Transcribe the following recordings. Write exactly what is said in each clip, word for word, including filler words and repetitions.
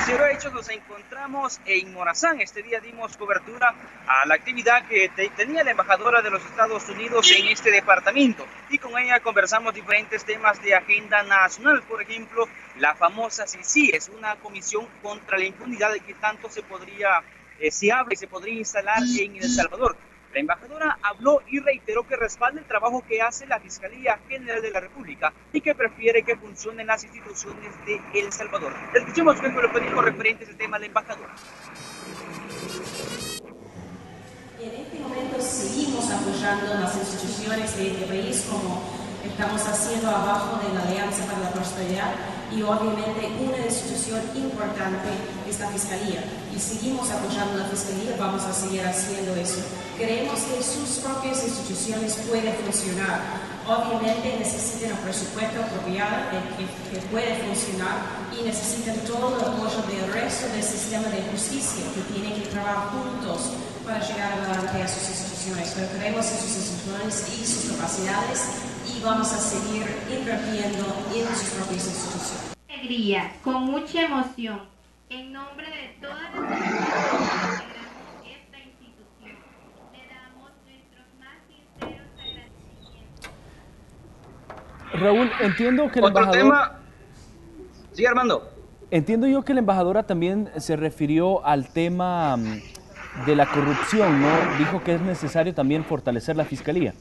Noticiero Hechos nos encontramos en Morazán. Este día dimos cobertura a la actividad que te, tenía la embajadora de los Estados Unidos en este departamento y con ella conversamos diferentes temas de agenda nacional. Por ejemplo, la famosa C I C I, es una comisión contra la impunidad que tanto se podría, eh, se habla y se podría instalar en El Salvador. La embajadora habló y reiteró que respalda el trabajo que hace la Fiscalía General de la República y que prefiere que funcionen las instituciones de El Salvador. Escuchemos qué fue lo que dijo referente a ese tema la embajadora. En este momento seguimos apoyando las instituciones de este país como estamos haciendo abajo de la Alianza para la Prosperidad y obviamente una institución importante es la Fiscalía y seguimos apoyando la Fiscalía, vamos a seguir haciendo eso. Creemos que sus propias instituciones pueden funcionar, obviamente necesitan un presupuesto apropiado que, que puede funcionar y necesitan todo el apoyo del resto del sistema de justicia que tiene que trabajar juntos para llegar adelante a sus instituciones, pero creemos en sus instituciones y sus capacidades y vamos a seguir invirtiendo en sus propias instituciones. Alegría, con mucha emoción, en nombre de todas las personas que integramos esta institución, le damos nuestros más sinceros agradecimientos. Raúl, entiendo que el Otro embajador... tema... Sí, Armando. Entiendo yo que la embajadora también se refirió al tema de la corrupción, ¿no? Dijo que es necesario también fortalecer la Fiscalía.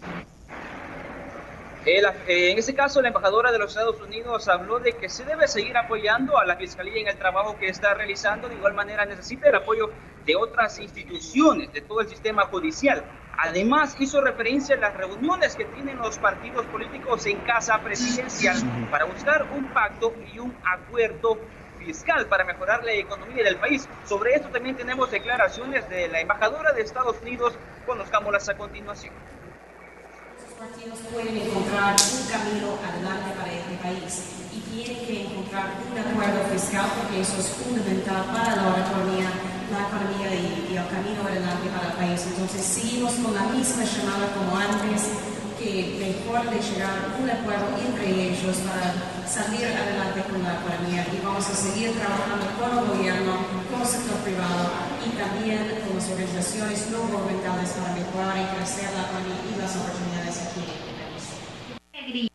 Eh, la, eh, en ese caso, la embajadora de los Estados Unidos habló de que se debe seguir apoyando a la Fiscalía en el trabajo que está realizando. De igual manera, necesita el apoyo de otras instituciones, de todo el sistema judicial. Además, hizo referencia a las reuniones que tienen los partidos políticos en casa presidencial para buscar un pacto y un acuerdo fiscal para mejorar la economía del país. Sobre esto también tenemos declaraciones de la embajadora de Estados Unidos. Conozcámoslas a continuación. Los partidos pueden encontrar un camino adelante para este país y tienen que encontrar un acuerdo fiscal porque eso es fundamental para la economía, la economía y, y el camino adelante para el país. Entonces seguimos con la misma llamada como antes, que mejor de llegar a un acuerdo entre ellos para salir adelante con la economía y vamos a seguir trabajando con el gobierno, con el sector privado y también con las organizaciones no gubernamentales para mejorar y crecer la economía y las oportunidades aquí en el país.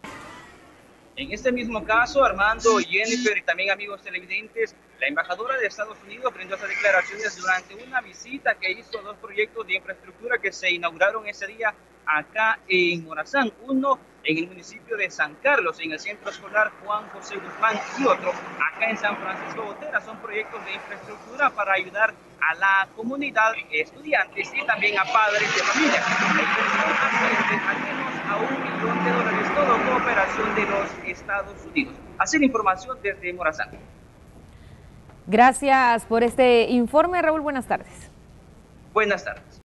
En este mismo caso, Armando, Jennifer y también amigos televidentes, la embajadora de Estados Unidos brindó esas declaraciones durante una visita que hizo a dos proyectos de infraestructura que se inauguraron ese día acá en Morazán, uno en el municipio de San Carlos, en el centro escolar Juan José Guzmán, y otro acá en San Francisco Gotera. Son proyectos de infraestructura para ayudar a la comunidad, estudiantes y también a padres de familia. La inversión asciende al menos a un millón de dólares, todo cooperación de los Estados Unidos. Así la información desde Morazán. Gracias por este informe, Raúl. Buenas tardes. Buenas tardes.